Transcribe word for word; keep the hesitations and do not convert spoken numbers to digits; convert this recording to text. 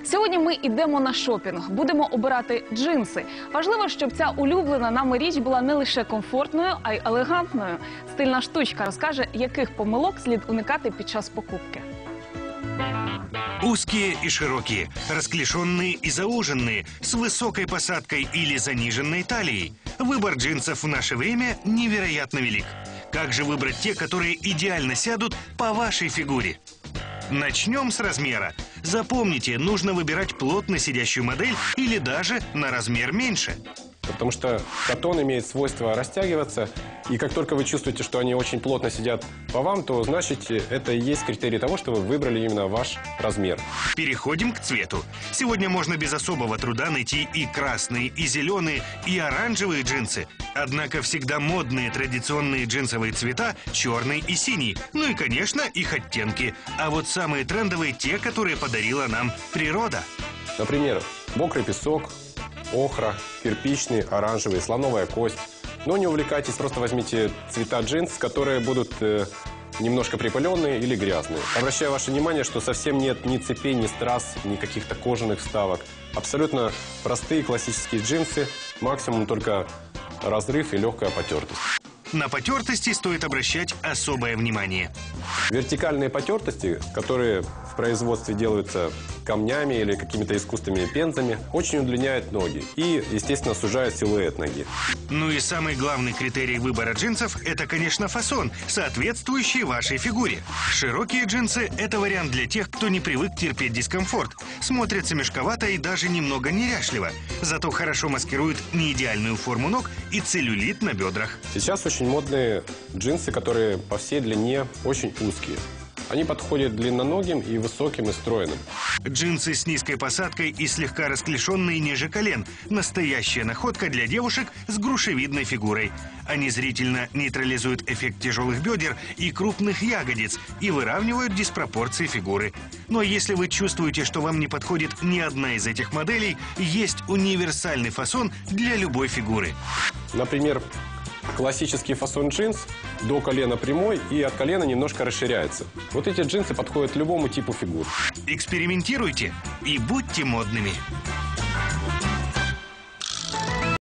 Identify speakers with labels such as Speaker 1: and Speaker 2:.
Speaker 1: Сьогодні ми йдемо на шопінг, будемо обирати джинси. Важливо, щоб ця улюблена нами річ була не лише комфортною, а й елегантною. Стильна штучка розкаже, яких помилок слід уникати під час покупки.
Speaker 2: Узкие и широкие, расклешенные и зауженные, с высокой посадкой или заниженной талией. Выбор джинсов в наше время невероятно велик. Как же выбрать те, которые идеально сядут по вашей фигуре? Начнем с размера. Запомните, нужно выбирать плотно сидящую модель или даже на размер меньше.
Speaker 3: Потому что катон имеет свойство растягиваться, и как только вы чувствуете, что они очень плотно сидят по вам, то значит это и есть критерий того, что вы выбрали именно ваш размер.
Speaker 2: Переходим к цвету. Сегодня можно без особого труда найти и красные, и зеленые, и оранжевые джинсы. Однако всегда модные традиционные джинсовые цвета – черный и синий. Ну и, конечно, их оттенки. А вот самые трендовые – те, которые подарила нам природа.
Speaker 3: Например, мокрый песок, охра, кирпичный, оранжевый, слоновая кость. Но не увлекайтесь, просто возьмите цвета джинс, которые будут э, немножко припыленные или грязные. Обращаю ваше внимание, что совсем нет ни цепей, ни страз, ни каких-то кожаных вставок. Абсолютно простые классические джинсы, максимум только разрыв и легкая потертость.
Speaker 2: На потертости стоит обращать особое внимание.
Speaker 3: Вертикальные потертости, которые в производстве делаются камнями или какими-то искусственными пензами, очень удлиняют ноги и, естественно, сужают силуэт ноги.
Speaker 2: Ну и самый главный критерий выбора джинсов – это, конечно, фасон, соответствующий вашей фигуре. Широкие джинсы – это вариант для тех, кто не привык терпеть дискомфорт. Смотрятся мешковато и даже немного неряшливо. Зато хорошо маскируют неидеальную форму ног и целлюлит на бедрах.
Speaker 3: Сейчас очень модные джинсы, которые по всей длине очень узкие. Они подходят длинноногим и высоким и стройным.
Speaker 2: Джинсы с низкой посадкой и слегка расклешенные ниже колен. Настоящая находка для девушек с грушевидной фигурой. Они зрительно нейтрализуют эффект тяжелых бедер и крупных ягодиц и выравнивают диспропорции фигуры. Но если вы чувствуете, что вам не подходит ни одна из этих моделей, есть универсальный фасон для любой фигуры.
Speaker 3: Например, классический фасон джинс до колена прямой и от колена немножко расширяется. Вот эти джинсы подходят любому типу фигур.
Speaker 2: Экспериментируйте и будьте модными.